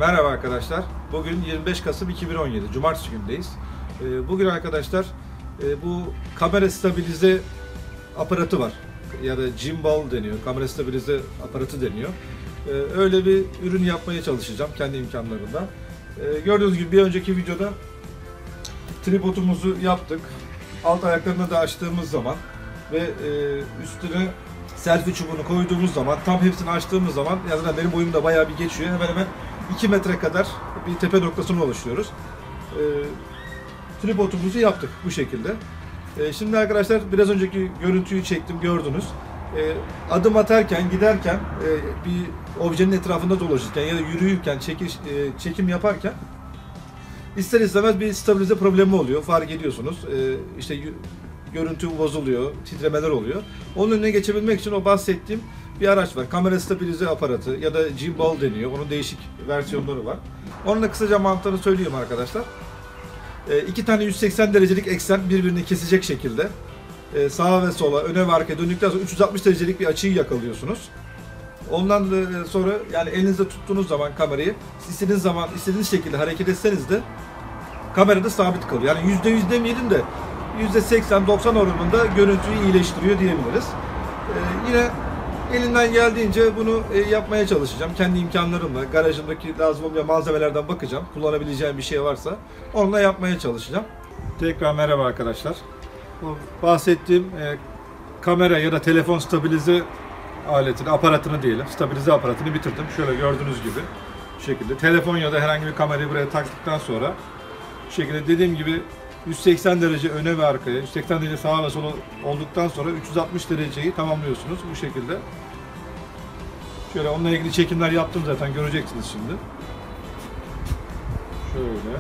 Merhaba arkadaşlar. Bugün 25 Kasım 2017. Cumartesi gündeyiz. Bugün arkadaşlar bu kamera stabilize aparatı var. Ya da gimbal deniyor. Kamera stabilize aparatı deniyor. Öyle bir ürün yapmaya çalışacağım kendi imkanlarımda. Gördüğünüz gibi bir önceki videoda tripodumuzu yaptık. Alt ayaklarını da açtığımız zaman ve üstüne selfie çubuğunu koyduğumuz zaman, tam hepsini açtığımız zaman, yani benim boyum da bayağı bir geçiyor. Hemen hemen 2 metre kadar bir tepe noktasına ulaşıyoruz. Tripodumuzu yaptık bu şekilde. Şimdi arkadaşlar biraz önceki görüntüyü çektim, gördünüz. Adım atarken, giderken, bir objenin etrafında dolaşırken ya da yürüyürken, çekim yaparken ister istemez bir stabilize problemi oluyor. Fark ediyorsunuz. İşte görüntü bozuluyor, titremeler oluyor. Onun önüne geçebilmek için o bahsettiğim bir araç var. Kamera stabilize aparatı ya da gimbal deniyor. Onun değişik versiyonları var. Onun da kısaca mantığını söyleyeyim arkadaşlar. İki tane 180 derecelik eksen birbirini kesecek şekilde sağa ve sola, öne ve arkaya döndükten sonra 360 derecelik bir açıyı yakalıyorsunuz. Ondan sonra yani elinizde tuttuğunuz zaman kamerayı istediğiniz zaman istediğiniz şekilde hareket etseniz de kamerada sabit kalıyor. Yani %100 demeyelim de %80-90 oranında görüntüyü iyileştiriyor diyebiliriz. Yine elinden geldiğince bunu yapmaya çalışacağım. Kendi imkanlarımla, garajımdaki lazım olmayan malzemelerden bakacağım. Kullanabileceğim bir şey varsa onunla yapmaya çalışacağım. Tekrar merhaba arkadaşlar. Bu bahsettiğim kamera ya da telefon stabilize aletini, aparatını diyelim, stabilize aparatını bitirdim. Şöyle gördüğünüz gibi bu şekilde. Telefon ya da herhangi bir kamerayı buraya taktıktan sonra bu şekilde dediğim gibi 180 derece öne ve arkaya, 180 derece sağa ve sola olduktan sonra 360 dereceyi tamamlıyorsunuz bu şekilde. Şöyle onunla ilgili çekimler yaptım zaten, göreceksiniz şimdi. Şöyle.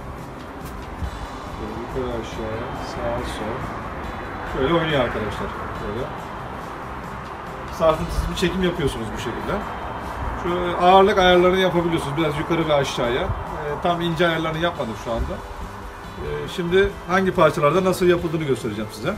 Yukarı aşağıya, sağa sol. Şöyle oynuyor arkadaşlar. Şöyle. Sarsıntısız bir çekim yapıyorsunuz bu şekilde. Şu ağırlık ayarlarını yapabiliyorsunuz biraz yukarı ve aşağıya. Tam ince ayarlarını yapmadım şu anda. Şimdi hangi parçalarda nasıl yapıldığını göstereceğim size.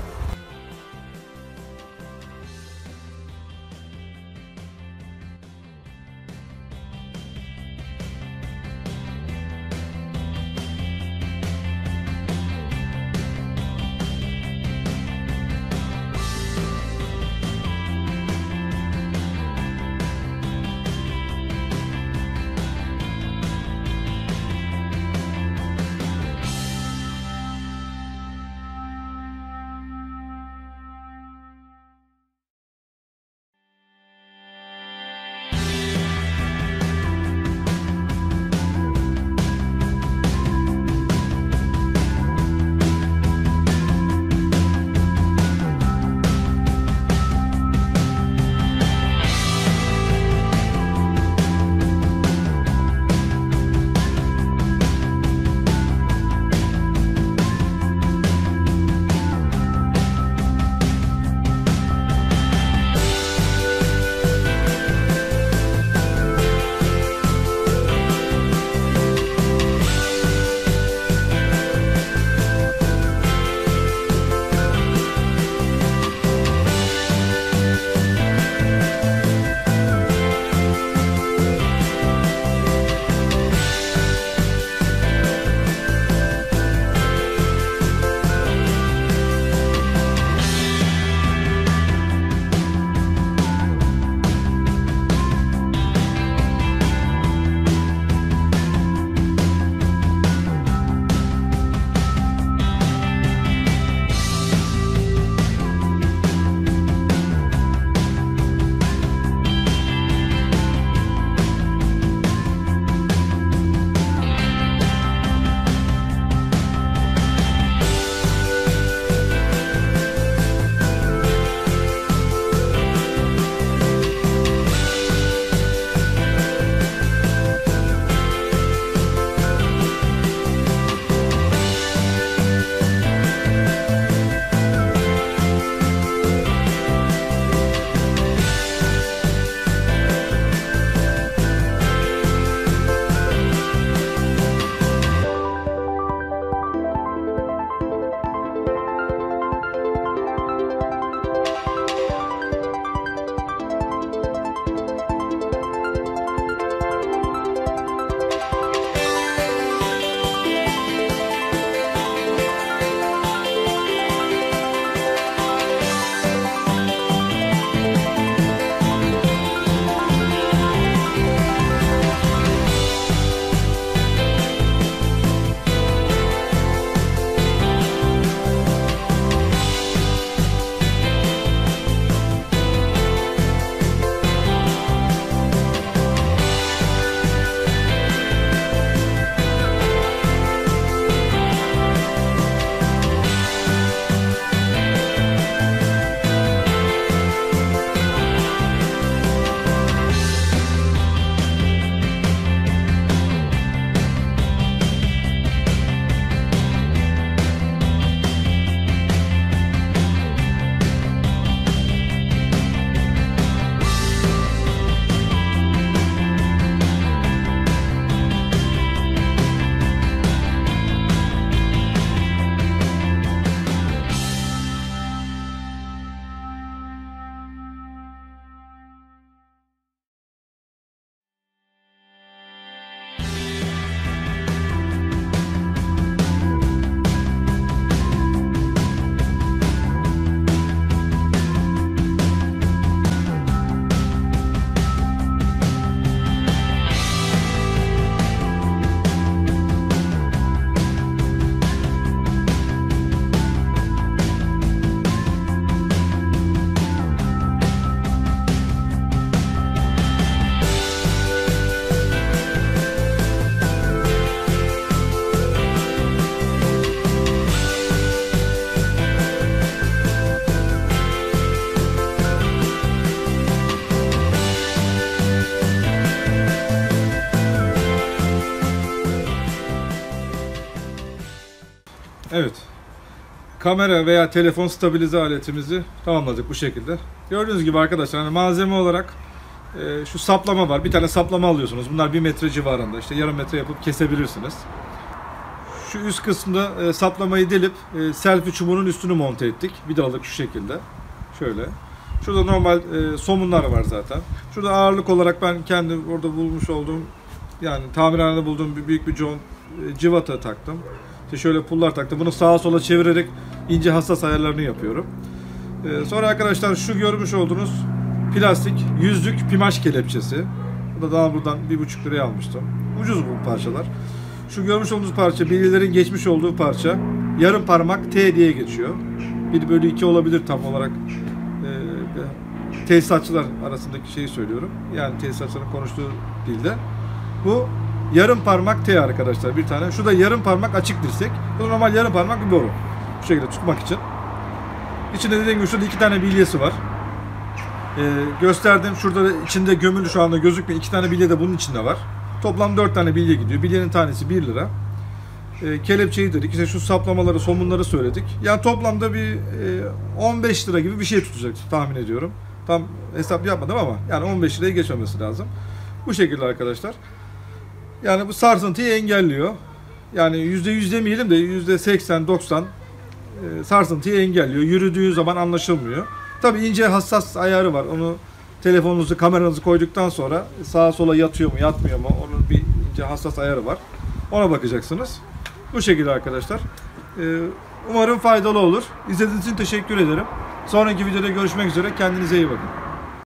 kamera veya telefon stabilize aletimizi tamamladık bu şekilde. Gördüğünüz gibi arkadaşlar hani malzeme olarak şu saplama var. Bir tane saplama alıyorsunuz. Bunlar 1 metre civarında. İşte yarım metre yapıp kesebilirsiniz. Şu üst kısımda saplamayı delip selfie çubuğunun üstünü monte ettik. Vidalık şu şekilde. Şöyle. Şurada normal somunlar var zaten. Şurada ağırlık olarak ben kendi orada bulmuş olduğum, yani tamirhanede bulduğum büyük bir civata taktım. İşte şöyle pullar taktım. Bunu sağa sola çevirerek ince hassas ayarlarını yapıyorum. Sonra arkadaşlar şu görmüş olduğunuz plastik yüzlük pimaş kelepçesi. Bu da daha buradan 1,5 liraya almıştım. Ucuz bu parçalar. Şu görmüş olduğunuz parça, bilyelerin geçmiş olduğu parça yarım parmak T diye geçiyor. 1/2 olabilir tam olarak. Tesisatçılar arasındaki şeyi söylüyorum. Yani tesisatçıların konuştuğu dilde. Bu yarım parmak T arkadaşlar, bir tane. Şu da yarım parmak açık dirsek. Bu normal yarım parmak bir boru. Bu şekilde tutmak için. İçinde dediğim gibi şurada 2 tane bilyesi var. Gösterdim. Şurada da içinde gömülü, şu anda gözükmüyor. 2 tane bilye de bunun içinde var. Toplam 4 tane bilye gidiyor. Bilyenin tanesi 1 lira. Kelepçeyi dedik. İşte şu saplamaları, somunları söyledik. Yani toplamda bir 15 lira gibi bir şey tutacak tahmin ediyorum. Tam hesap yapmadım ama yani 15 liraya geçmemesi lazım. Bu şekilde arkadaşlar. Yani bu sarsıntıyı engelliyor. Yani %100 demeyelim de %80-90 sarsıntıyı engelliyor. Yürüdüğü zaman anlaşılmıyor. Tabii ince hassas ayarı var. Onu telefonunuzu, kameranızı koyduktan sonra sağa sola yatıyor mu, yatmıyor mu? Onun bir ince hassas ayarı var. Ona bakacaksınız. Bu şekilde arkadaşlar. Umarım faydalı olur. İzlediğiniz için teşekkür ederim. Sonraki videoda görüşmek üzere. Kendinize iyi bakın.